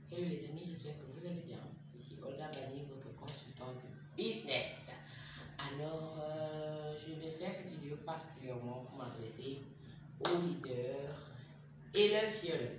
Hello les amis, j'espère que vous allez bien. Ici Olga Bani, votre consultante business. Alors, je vais faire cette vidéo particulièrement pour m'adresser aux leaders et leurs fioles.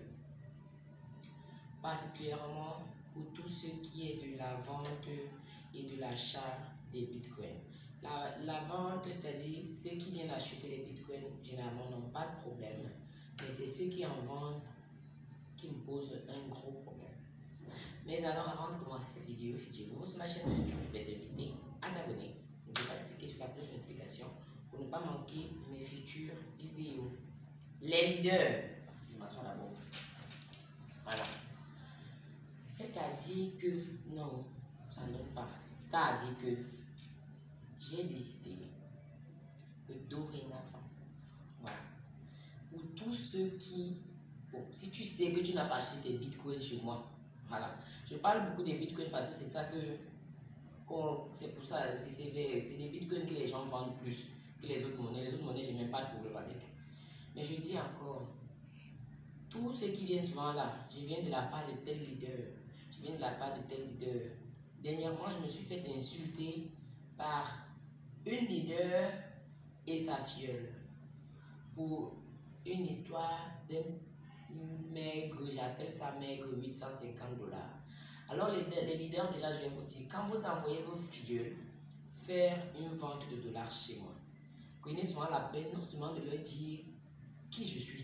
Particulièrement pour tout ce qui est de la vente et de l'achat des bitcoins. La vente, c'est-à-dire ceux qui viennent acheter les bitcoins, généralement n'ont pas de problème. Mais c'est ceux qui en vendent qui me posent un gros problème. Mais alors, avant de commencer cette vidéo, si tu es nouveau sur ma chaîne YouTube, je vais t'inviter à t'abonner. N'oublie pas de cliquer sur la cloche de notification pour ne pas manquer mes futures vidéos. Les leaders, je m'assois d'abord. Voilà. C'est-à-dire que non, ça ne donne pas. Ça a dit que j'ai décidé que dorénavant, voilà, pour tous ceux qui, bon, si tu sais que tu n'as pas acheté tes bitcoins chez moi, voilà. Je parle beaucoup des bitcoins parce que c'est ça que, c'est pour ça, c'est des bitcoins que les gens vendent plus que les autres monnaies. Les autres monnaies, j'ai même pas de problème avec. Mais je dis encore, tous ceux qui viennent souvent là, je viens de la part de tel leader, je viens de la part de tel leader. Dernièrement, je me suis fait insulter par une leader et sa fiole pour une histoire d'un maigre, j'appelle ça maigre, 850 $. Alors les leaders, déjà je vais vous dire, quand vous envoyez vos filleuls faire une vente de dollars chez moi, prenez souvent la peine non seulement de leur dire qui je suis,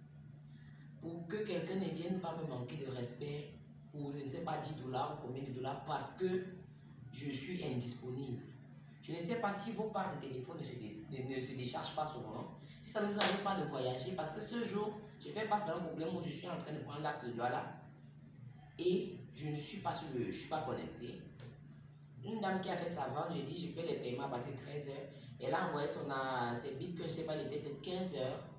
pour que quelqu'un ne vienne pas me manquer de respect pour, je ne sais pas, 10 $ ou combien de dollars, parce que je suis indisponible. Je ne sais pas si vos parts de téléphone ne se déchargent pas souvent, si ça ne vous arrive pas de voyager, parce que ce jour, je fais face à un problème où je suis en train de prendre l'axe de Douala et je ne suis pas je suis pas connecté. Une dame qui a fait sa vente, j'ai dit je fais les paiements à partir de 13 h. Elle a envoyé ses bits que je ne sais pas, il était peut-être 15 h.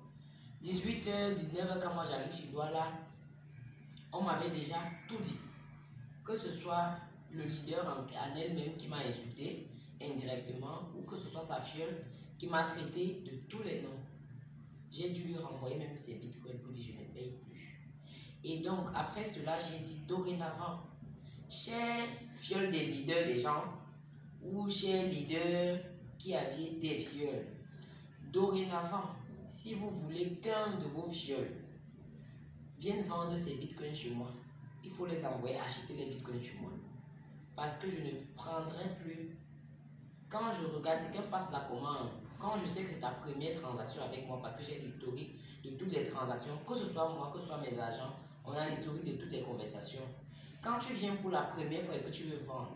18 h, 19 h, quand moi j'arrive chez Douala, on m'avait déjà tout dit. Que ce soit le leader en elle-même qui m'a insulté indirectement, ou que ce soit sa fiole qui m'a traité de tous les noms. J'ai dû lui renvoyer même ses bitcoins pour dire je ne paye plus. Et donc après cela, j'ai dit dorénavant, chers fioles des leaders des gens, ou chers leaders qui aviez des fioles, dorénavant, si vous voulez qu'un de vos fioles vienne vendre ses bitcoins chez moi, il faut les envoyer acheter les bitcoins chez moi. Parce que je ne prendrai plus. Quand je regarde, quelqu'un passe la commande, quand je sais que c'est ta première transaction avec moi, parce que j'ai l'historique de toutes les transactions, que ce soit moi, que ce soit mes agents, on a l'historique de toutes les conversations. Quand tu viens pour la première fois et que tu veux vendre,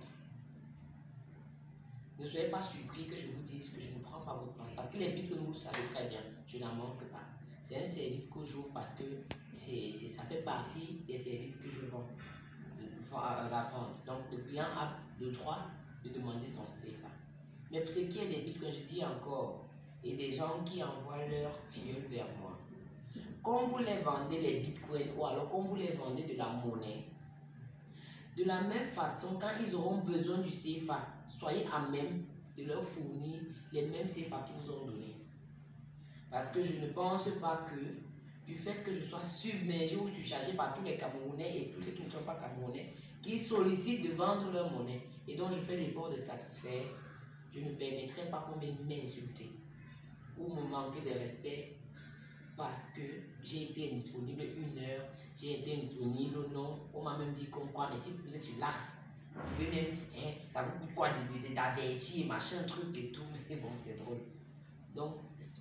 ne soyez pas surpris que je vous dise que je ne prends pas votre vente. Parce que les bitcoins, vous le savez très bien, je n'en manque pas. C'est un service que j'ouvre parce que ça fait partie des services que je vends. La vente. Donc le client a le droit de demander son CFA. Mais pour ce qui est des bitcoins, je dis encore, et des gens qui envoient leurs filleuls vers moi, quand vous les vendez les bitcoins ou alors quand vous les vendez de la monnaie, de la même façon, quand ils auront besoin du CFA, soyez à même de leur fournir les mêmes CFA qu'ils vous ont donné. Parce que je ne pense pas que du fait que je sois submergé ou surchargé par tous les Camerounais et tous ceux qui ne sont pas Camerounais, qui sollicitent de vendre leur monnaie et dont je fais l'effort de satisfaire, je ne permettrai pas qu'on vienne m'insulter ou me manquer de respect parce que j'ai été indisponible 1 heure, j'ai été indisponible, non, on m'a même dit comme quoi, mais si vous êtes sur l'axe, vous pouvez même, ça vous coûte quoi d'avertir, machin, truc et tout, mais bon, c'est drôle. Donc,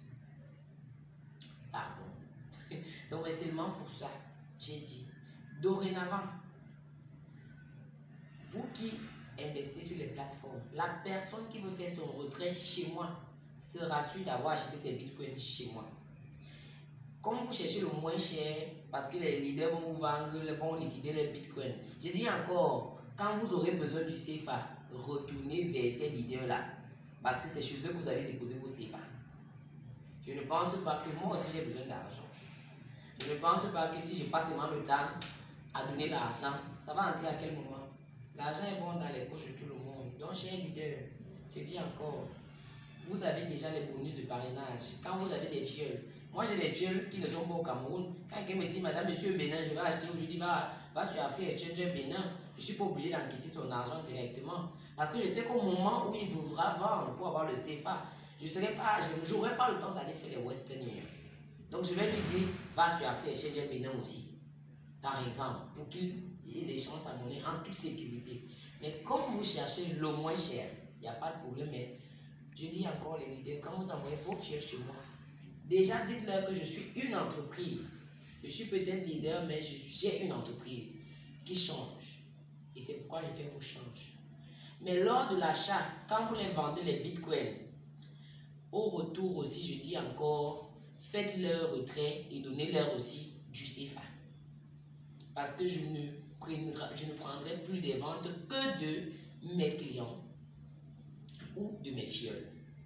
pardon. Donc, c'est seulement pour ça, j'ai dit, dorénavant, vous qui investissez sur les plateformes, la personne qui veut faire son retrait chez moi se rassure d'avoir acheté ses bitcoins chez moi. Comme vous cherchez le moins cher, parce que les leaders vont vous vendre, vont liquider les bitcoins, je dis encore, quand vous aurez besoin du CFA, retournez vers ces leaders-là, parce que c'est chez eux que vous allez déposer vos CFA. Je ne pense pas que moi aussi j'ai besoin d'argent. Je ne pense pas que si je passe seulement le temps à donner l'argent, ça va entrer à quel moment? L'argent est bon dans les poches de tout le monde. Donc, chers leaders, je dis encore, vous avez déjà les bonus de parrainage. Quand vous avez des fioles, moi j'ai des fioles qui ne sont pas au Cameroun. Quand quelqu'un me dit, madame, monsieur Bénin, je vais acheter, je dis, va va sur Afrique Exchange Bénin, je ne suis pas obligé d'encaisser son argent directement. Parce que je sais qu'au moment où il voudra vendre pour avoir le CFA, je n'aurai pas le temps d'aller faire les Western Union. Donc je vais lui dire, va sur Afrique Exchange Bénin aussi. Par exemple, pour qu'il ait les chances à monnaie en toute sécurité. Mais comme vous cherchez le moins cher, il n'y a pas de problème. Mais je dis encore les leaders, quand vous envoyez vos fiers chez moi, déjà dites-leur que je suis une entreprise. Je suis peut-être leader, mais j'ai une entreprise qui change. Et c'est pourquoi je fais vos changes. Mais lors de l'achat, quand vous les vendez les bitcoins, au retour aussi, je dis encore, faites leur retrait et donnez-leur aussi du CFA. Parce que je ne prendrai plus des ventes que de mes clients ou de mes fioles.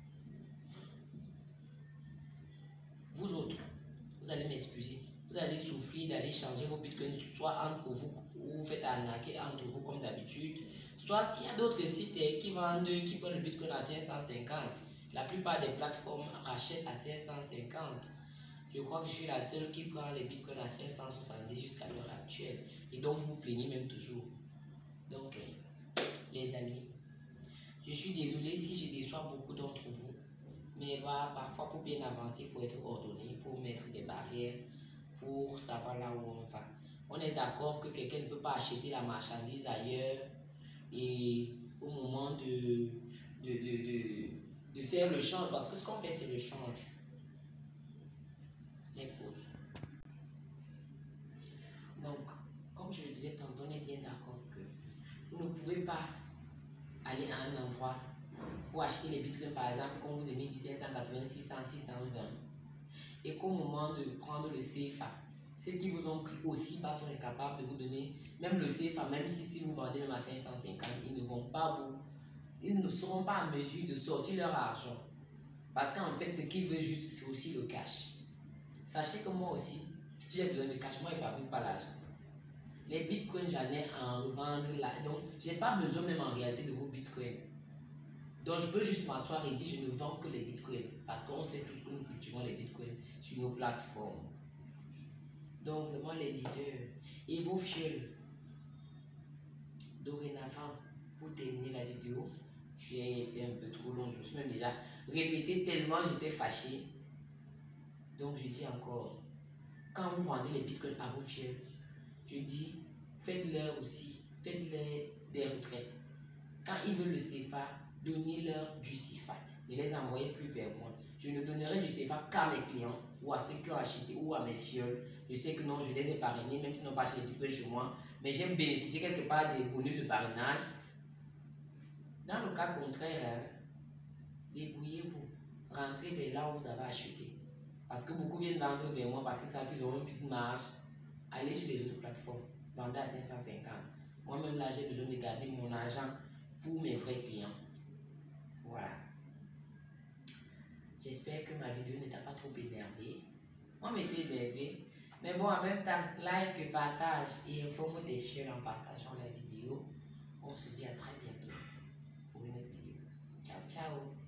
Vous autres, vous allez m'excuser. Vous allez souffrir d'aller changer vos bitcoins, soit entre vous, ou vous faites arnaquer entre vous comme d'habitude. Soit il y a d'autres sites qui vendent, qui prennent le bitcoin à 550. La plupart des plateformes rachètent à 550. Je crois que je suis la seule qui prend les bitcoins à 570 jusqu'à l'heure actuelle. Et donc vous vous plaignez même toujours. Donc, les amis, je suis désolé si je déçois beaucoup d'entre vous. Mais voilà, parfois pour bien avancer, il faut être ordonné, il faut mettre des barrières pour savoir là où on va. On est d'accord que quelqu'un ne peut pas acheter la marchandise ailleurs et au moment de faire le change, parce que ce qu'on fait c'est le change. Les pauses. Donc, comme je le disais tantôt, on est bien d'accord que vous ne pouvez pas aller à un endroit pour acheter les bitcoins, par exemple, qu'on vous émet 1786, 620, et qu'au moment de prendre le CFA, ceux qui vous ont pris aussi bas sont incapables de vous donner même le CFA, même si vous vendez même à 550, ils ne seront pas en mesure de sortir leur argent. Parce qu'en fait, ce qu'ils veulent juste, c'est aussi le cash. Sachez que moi aussi, j'ai besoin de cash. Moi, je ne fabrique pas l'argent. Les bitcoins, j'en ai à en revendre là. Donc, je n'ai pas besoin même en réalité de vos bitcoins. Donc, je peux juste m'asseoir et dire je ne vends que les bitcoins. Parce qu'on sait tous que nous cultivons les bitcoins sur nos plateformes. Donc, vraiment, les leaders et vos fioles. Dorénavant, pour terminer la vidéo, j'ai été un peu trop long. Je me suis même déjà répété tellement j'étais fâché. Donc, je dis encore, quand vous vendez les bitcoins à vos fioles, je dis, faites-leur aussi, faites-leur des retraits. Quand ils veulent le CFA, donnez-leur du CFA. Ne les envoyez plus vers moi. Je ne donnerai du CFA qu'à mes clients ou à ceux qui ont acheté ou à mes fioles. Je sais que non, je les ai parrainés, même s'ils n'ont pas acheté des bitcoins chez moi. Mais j'aime bénéficier quelque part des bonus de parrainage. Dans le cas contraire, débrouillez-vous. Rentrez vers là où vous avez acheté. Parce que beaucoup viennent vendre vers moi parce qu'ils savent qu'ils ont une petite marge. Allez sur les autres plateformes. Vendez à 550. Moi-même là, j'ai besoin de garder mon argent pour mes vrais clients. Voilà. J'espère que ma vidéo ne t'a pas trop énervé. Moi, m'étais énervé. Mais bon, en même temps, like, partage et informe tes fioles en partageant la vidéo. On se dit à très bientôt pour une autre vidéo. Ciao, ciao.